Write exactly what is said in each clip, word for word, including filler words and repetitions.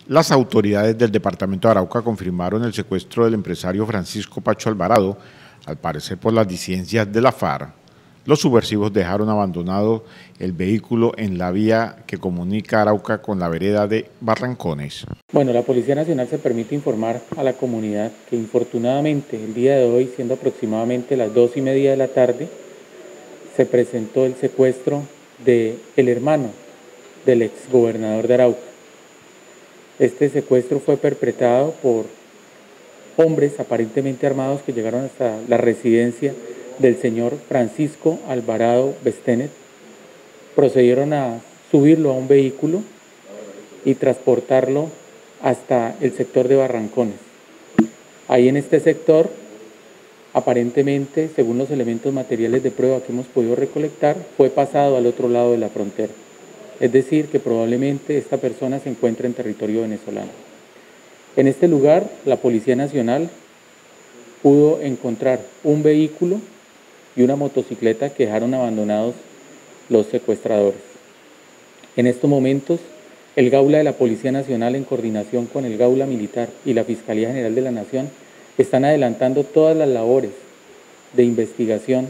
Las autoridades del departamento de Arauca confirmaron el secuestro del empresario Francisco Pacho Alvarado, al parecer por las disidencias de la FARC. Los subversivos dejaron abandonado el vehículo en la vía que comunica Arauca con la vereda de Barrancones. Bueno, la Policía Nacional se permite informar a la comunidad que infortunadamente el día de hoy, siendo aproximadamente las dos y media de la tarde, se presentó el secuestro del hermano del exgobernador de Arauca. Este secuestro fue perpetrado por hombres aparentemente armados que llegaron hasta la residencia del señor Francisco Alvarado Bestenet. Procedieron a subirlo a un vehículo y transportarlo hasta el sector de Barrancones. Ahí en este sector, aparentemente, según los elementos materiales de prueba que hemos podido recolectar, fue pasado al otro lado de la frontera. Es decir, que probablemente esta persona se encuentra en territorio venezolano. En este lugar, la Policía Nacional pudo encontrar un vehículo y una motocicleta que dejaron abandonados los secuestradores. En estos momentos, el Gaula de la Policía Nacional, en coordinación con el Gaula Militar y la Fiscalía General de la Nación, están adelantando todas las labores de investigación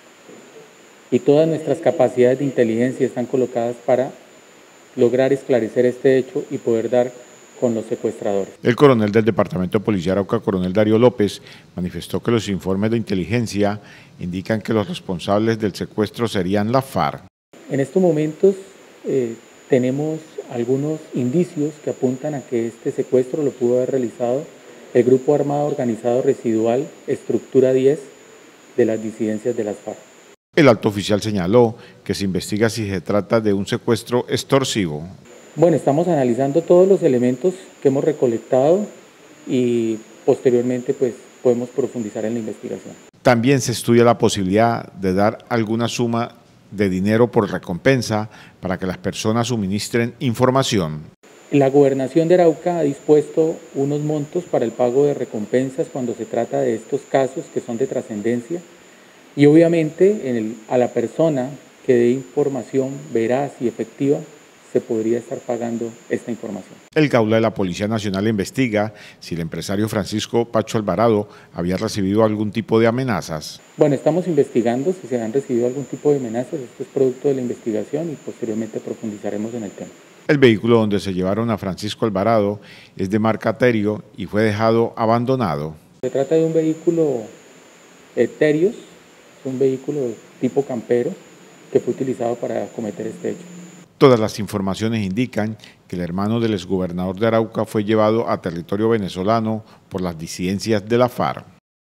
y todas nuestras capacidades de inteligencia están colocadas para lograr esclarecer este hecho y poder dar con los secuestradores. El coronel del Departamento de Policía Arauca, coronel Darío López, manifestó que los informes de inteligencia indican que los responsables del secuestro serían la FARC. En estos momentos eh, tenemos algunos indicios que apuntan a que este secuestro lo pudo haber realizado el Grupo Armado Organizado Residual Estructura diez de las disidencias de las FARC. El alto oficial señaló que se investiga si se trata de un secuestro extorsivo. Bueno, estamos analizando todos los elementos que hemos recolectado y posteriormente pues podemos profundizar en la investigación. También se estudia la posibilidad de dar alguna suma de dinero por recompensa para que las personas suministren información. La Gobernación de Arauca ha dispuesto unos montos para el pago de recompensas cuando se trata de estos casos que son de trascendencia y obviamente en el, a la persona que dé información veraz y efectiva se podría estar pagando esta información. El Gaula de la Policía Nacional investiga si el empresario Francisco Pacho Alvarado había recibido algún tipo de amenazas. Bueno, estamos investigando si se han recibido algún tipo de amenazas, esto es producto de la investigación y posteriormente profundizaremos en el tema. El vehículo donde se llevaron a Francisco Alvarado es de marca Terio y fue dejado abandonado. Se trata de un vehículo eh, Terios, un vehículo tipo campero que fue utilizado para cometer este hecho. Todas las informaciones indican que el hermano del exgobernador de Arauca fue llevado a territorio venezolano por las disidencias de la FARC.